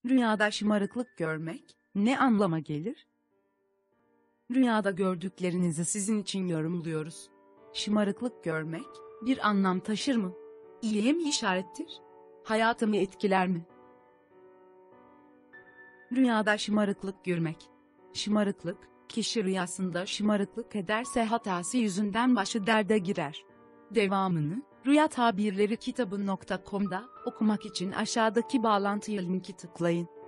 Rüyada şımarıklık görmek ne anlama gelir? Rüyada gördüklerinizi sizin için yorumluyoruz. Şımarıklık görmek bir anlam taşır mı? İyiye mi işarettir? Hayatımı etkiler mi? Rüyada şımarıklık görmek. Şımarıklık, kişi rüyasında şımarıklık ederse hatası yüzünden başı derde girer. Devamını, Rüya Tabirleri kitabı.com'da okumak için aşağıdaki bağlantıya linki tıklayın.